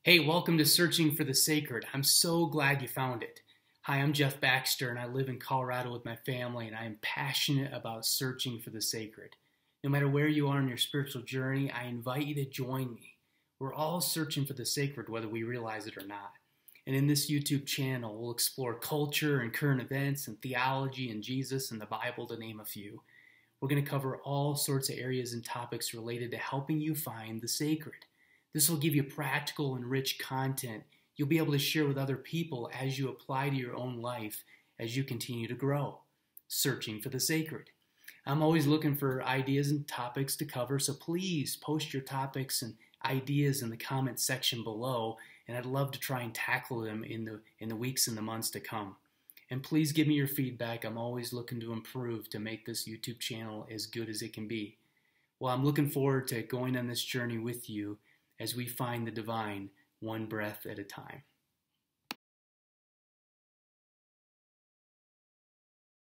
Hey, welcome to Searching for the Sacred. I'm so glad you found it. Hi, I'm Jeff Baxter, and I live in Colorado with my family, and I am passionate about searching for the sacred. No matter where you are in your spiritual journey, I invite you to join me. We're all searching for the sacred, whether we realize it or not. And in this YouTube channel, we'll explore culture and current events and theology and Jesus and the Bible, to name a few. We're going to cover all sorts of areas and topics related to helping you find the sacred. This will give you practical and rich content you'll be able to share with other people as you apply to your own life as you continue to grow, searching for the sacred. I'm always looking for ideas and topics to cover, so please post your topics and ideas in the comment section below, and I'd love to try and tackle them in the weeks and the months to come. And please give me your feedback. I'm always looking to improve to make this YouTube channel as good as it can be. Well, I'm looking forward to going on this journey with you as we find the divine one breath at a time.